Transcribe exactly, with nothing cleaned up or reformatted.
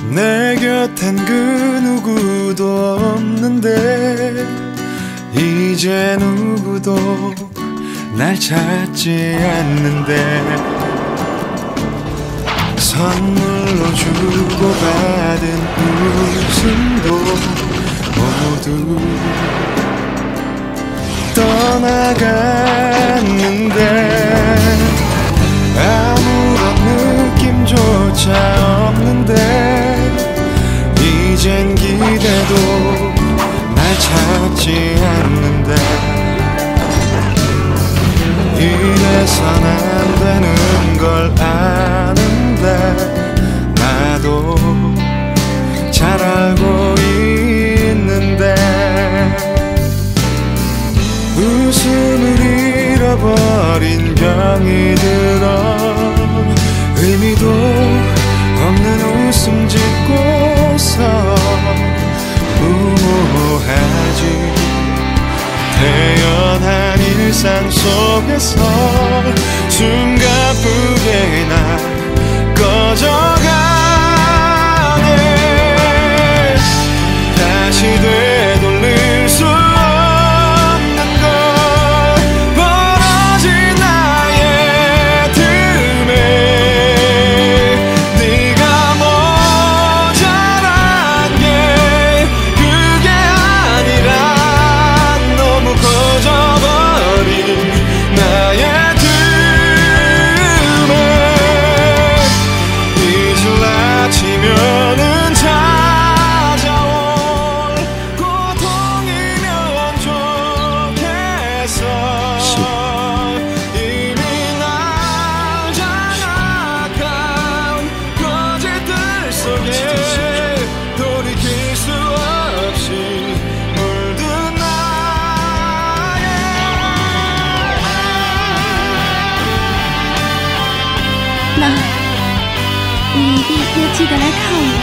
내 곁엔 그 누구도 없는데 이제 누구도 날 찾지 않는데 선물로 주고받은 웃음도 모두 떠나갔는데 아무런 느낌조차 없는데 이젠 기대도 날 찾지 않는데 이래선 안 되는 걸 아는데 나도 잘 알고 있는데 웃음을 잃어버린 병이 들어 의미도 없는 웃음 짓고서 무모하지 태연한 일상 속에서 숨가쁘게 날 꺼져가네 다시 되돌릴 수 없는 것 벌어진 나의 틈에 네가 모자란 게 그게 아니라 너무 커져버린 나의 틈에 이슬 아치면은 찾아올 고통이면 좋겠어 이미 날 장악한 거짓들 속에 돌이킬 수 없이 물든 나의 那你一定要记得来看我。